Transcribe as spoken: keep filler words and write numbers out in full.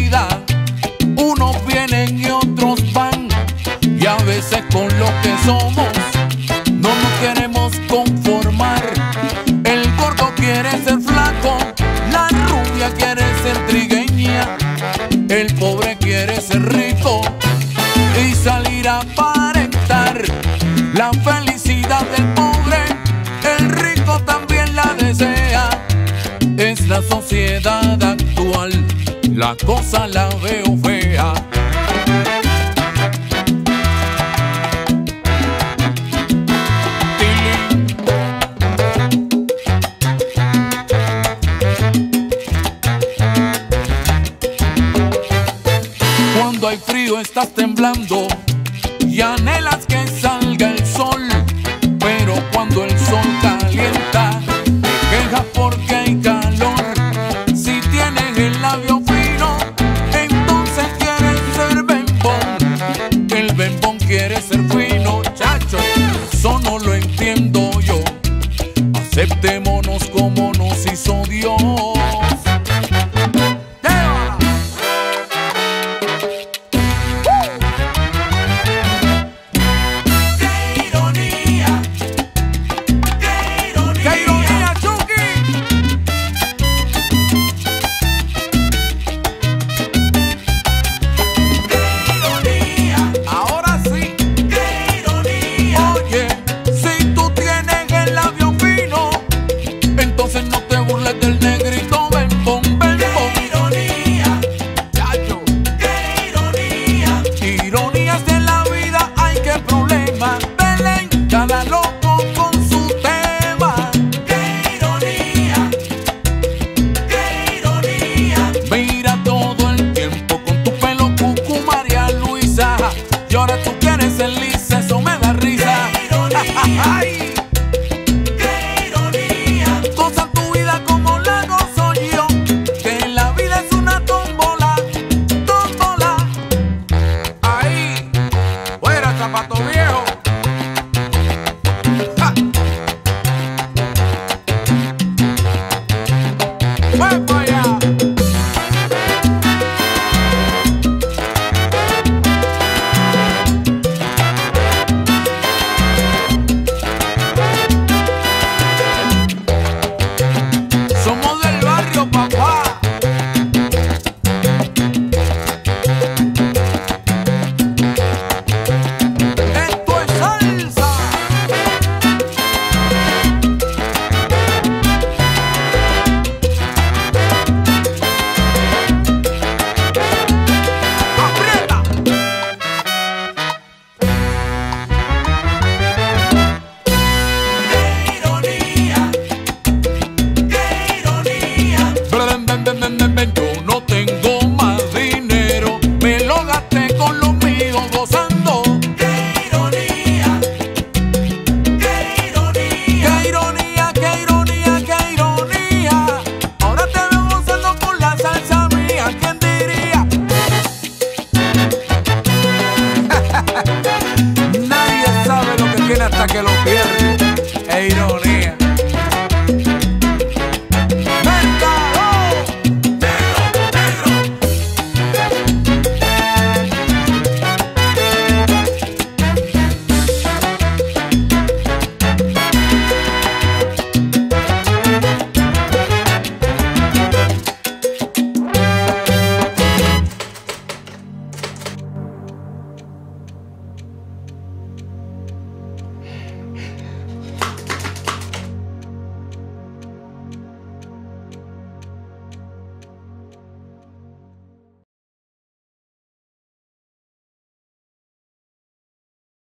vida, unos vienen y otros van, y a veces con lo que somos no nos queremos conformar. El gordo quiere ser flaco, la rubia quiere ser trigueña, el pobre quiere ser rico y salir a aparentar. La felicidad del pobre, el rico también la desea. Es la sociedad actual, la cosa la veo fea. Cuando hay frío estás temblando y anhelas que salga el sol, pero cuando el sol calienta te quejas porque hay calor. Si tienes el labio fino, entonces quieres ser bembón. El bembón quiere ser fino, chacho, eso no lo entiendo yo. Aceptémonos como nos hizo Dios. Cada loco con su tema. ¡Qué ironía! ¡Qué ironía! Mira todo el tiempo con tu pelo cucu, María Luisa, y ahora tú quieres ser lisa, eso me da risa. ¡Qué ironía! ¡Ay! ¡Qué ironía! Goza tu vida como la gozo yo, que la vida es una tómbola, tómbola. Ahí, fuera zapato viejo. Somos del barrio, papá. Esto es salsa. ¡Aprieta! ¡Qué ironía! ¡Qué ironía! Ven, ven, ven, ven, ven, ven. Yo no tengo más dinero, me lo gasté con los míos gozando. ¡Qué ironía! ¡Qué ironía! ¡Qué ironía, qué ironía, qué ironía! Ahora te veo gozando con la salsa mía, ¿quién diría? Nadie sabe lo que tiene hasta que lo pierde. ¡Qué ironía!